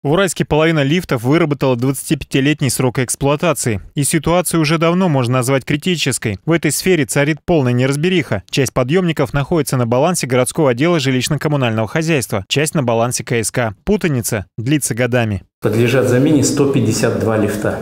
В Уральске половина лифтов выработала 25-летний срок эксплуатации. И ситуацию уже давно можно назвать критической. В этой сфере царит полная неразбериха. Часть подъемников находится на балансе городского отдела жилищно-коммунального хозяйства, часть на балансе КСК. Путаница длится годами. Подлежат замене 152 лифта.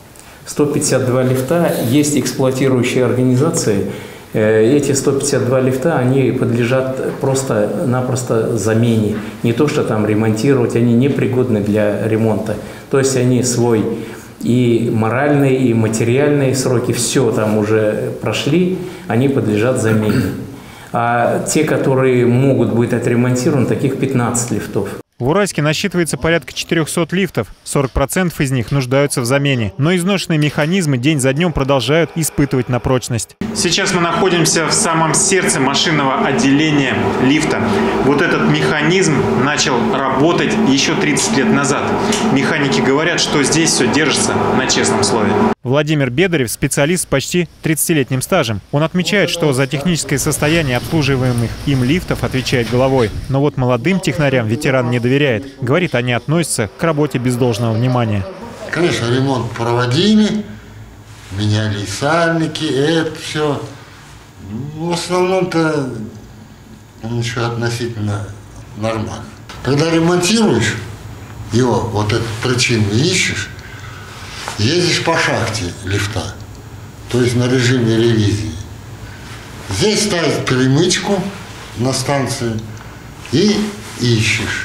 152 лифта, есть эксплуатирующие организации. Эти 152 лифта, они подлежат просто-напросто замене. Не то, что там ремонтировать, они непригодны для ремонта. То есть они свой и моральные, и материальные сроки, все там уже прошли, они подлежат замене. А те, которые могут быть отремонтированы, таких 15 лифтов. В Уральске насчитывается порядка 400 лифтов. 40% из них нуждаются в замене. Но изношенные механизмы день за днем продолжают испытывать на прочность. Сейчас мы находимся в самом сердце машинного отделения лифта. Вот этот механизм начал работать еще 30 лет назад. Механики говорят, что здесь все держится на честном слове. Владимир Бедарев – специалист с почти 30-летним стажем. Он отмечает, что за техническое состояние обслуживаемых им лифтов отвечает головой. Но вот молодым технарям ветеран не доверяет. Говорит, они относятся к работе без должного внимания. Конечно, ремонт проводили, меняли сальники, это все. В основном-то ничего относительно нормально. Когда ремонтируешь его, вот эту причину ищешь, ездишь по шахте лифта, то есть на режиме ревизии. Здесь ставят перемычку на станции и ищешь.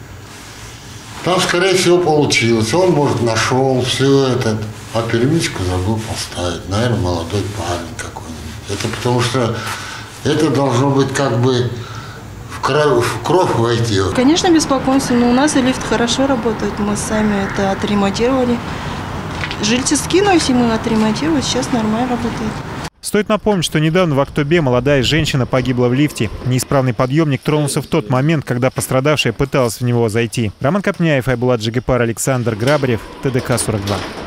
Там, скорее всего, получилось. Он, может, нашел все это, а перемычку забыл поставить. Наверное, молодой парень какой-нибудь. Это потому что это должно быть как бы в кровь войти. Конечно, беспокойство, но у нас и лифт хорошо работает. Мы сами это отремонтировали. Жильцы скинулись, и мы отремонтировали. Сейчас нормально работает. Стоит напомнить, что недавно в Актобе молодая женщина погибла в лифте. Неисправный подъемник тронулся в тот момент, когда пострадавшая пыталась в него зайти. Роман Копняев, Айбулат Джигипар, Александр Грабарев, ТДК-42.